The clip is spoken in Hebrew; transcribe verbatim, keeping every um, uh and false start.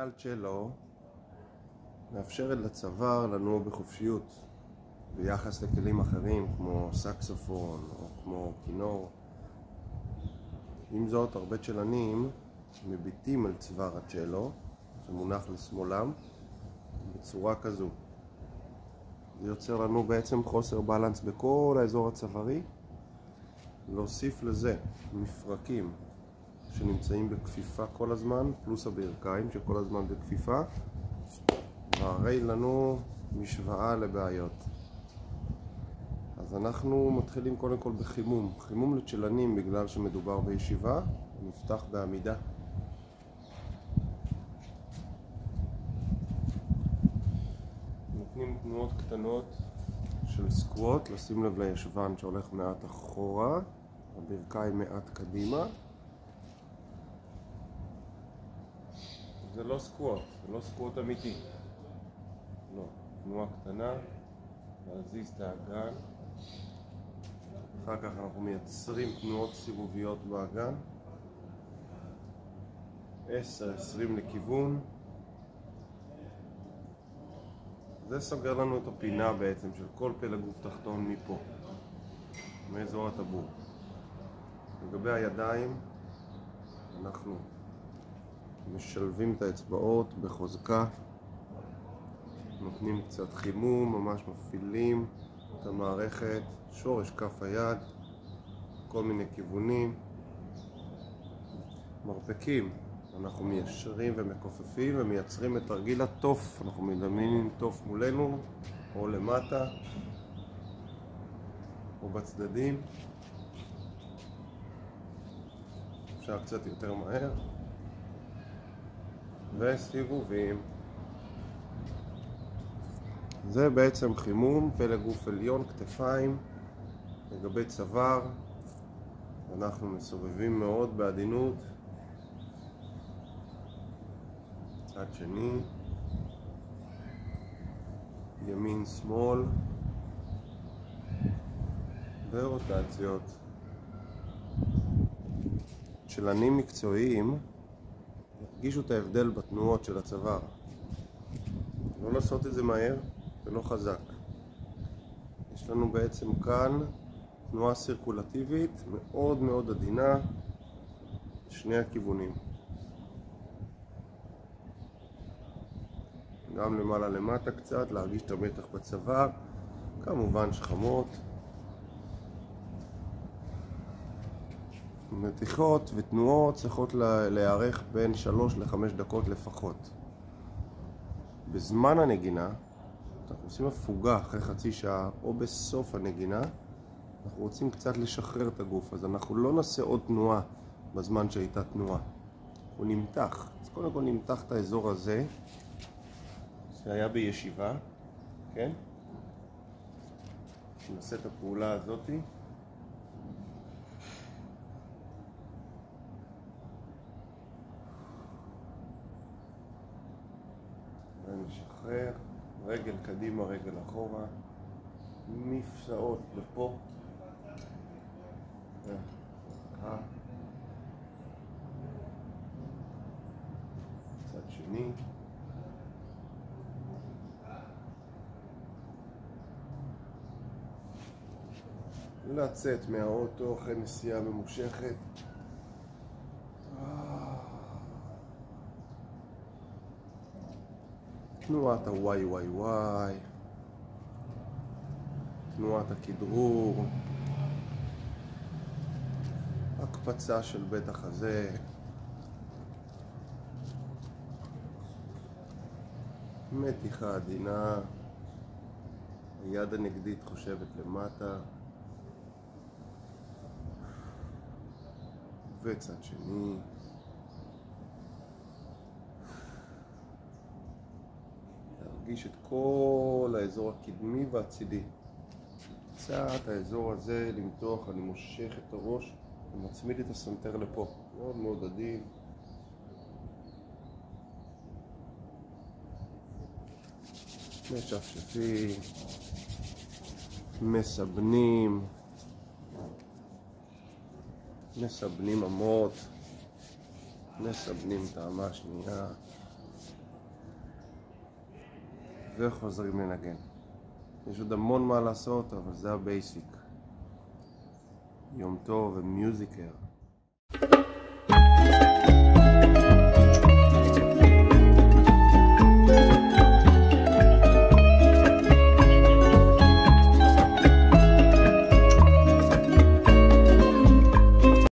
פדל צ'לו מאפשרת לצוואר לנוע בחופשיות ביחס לכלים אחרים כמו סקסופון או כמו כינור. עם זאת, הרבה צ'לנים מביטים על צוואר הצ'לו שמונח לשמאלם בצורה כזו. זה יוצר לנו בעצם חוסר בלנס בכל האזור הצווארי. להוסיף לזה מפרקים שנמצאים בכפיפה כל הזמן, פלוס הברכיים שכל הזמן בכפיפה, והרי לנו משוואה לבעיות. אז אנחנו מתחילים קודם כל בחימום. חימום לצ'לנים, בגלל שמדובר בישיבה, נפתח בעמידה. נותנים תנועות קטנות של סקווט, לשים לב לישבן שהולך מעט אחורה, הברכיים מעט קדימה. זה לא סקווט, זה לא סקווט אמיתי. לא, תנועה קטנה, להזיז את האגן. אחר כך אנחנו מייצרים תנועות סיבוביות באגן. עשר עשרים לכיוון. זה סוגר לנו את הפינה בעצם של כל פלג גוף תחתון מפה, מאזור הטבור. לגבי הידיים, אנחנו משלבים את האצבעות בחוזקה, נותנים קצת חימום, ממש מפעילים את המערכת, שורש כף היד, כל מיני כיוונים. מרפקים, אנחנו מיישרים ומכופפים ומייצרים את תרגיל התוף. אנחנו מדמיינים תוף מולנו או למטה או בצדדים. אפשר קצת יותר מהר. וסיבובים. זה בעצם חימום, פלג גוף עליון, כתפיים. לגבי צוואר, אנחנו מסובבים מאוד בעדינות. צד שני, ימין שמאל, ורוטציות. צ'לנים מקצועיים הרגישו את ההבדל בתנועות של הצוואר. לא לעשות את זה מהר ולא חזק. יש לנו בעצם כאן תנועה סירקולטיבית מאוד מאוד עדינה לשני הכיוונים. גם למעלה למטה קצת, להרגיש את המתח בצוואר, כמובן שכמות. מתיחות ותנועות צריכות להיערך בין שלוש לחמש דקות לפחות. בזמן הנגינה, אנחנו עושים הפוגה אחרי חצי שעה או בסוף הנגינה, אנחנו רוצים קצת לשחרר את הגוף, אז אנחנו לא נעשה עוד תנועה בזמן שהייתה תנועה. הוא נמתח, אז קודם כל נמתח את האזור הזה שהיה בישיבה, כן? נעשה את הפעולה הזאת. ונשחרר, רגל קדימה, רגל אחורה, מפסעות לפה, צד שני, לצאת מהאוטו אחרי נסיעה ממושכת. תנועת הוואי וואי וואי, תנועת הכדרור, הקפצה של בית החזה, מתיחה עדינה, היד הנגדית חושבת למטה, וצד שני. להרגיש את כל האזור הקדמי והצידי. קצת האזור הזה למתוח, אני מושך את הראש ומצמיד את הסנטר לפה. מאוד מאוד עדין. משפשפים, מסבנים, מסבנים אמות, מסבנים טעמה שנייה. וחוזרים לנגן. יש עוד המון מה לעשות, אבל זה הבייסיק. יום טוב ומיוזיקר.